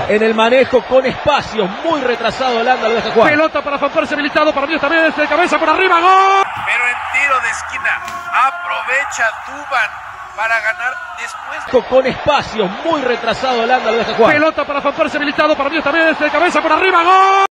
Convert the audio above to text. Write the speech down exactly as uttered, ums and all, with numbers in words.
En el manejo con espacios, muy retrasado Holanda, lo deja jugar. Pelota para Van Persie habilitado, para mí también de cabeza por arriba, gol. Pero en tiro de esquina aprovecha Duban para ganar después. Con espacios, muy retrasado Holanda, lo deja jugar. Pelota para Van Persie habilitado, para mí también de cabeza por arriba, gol.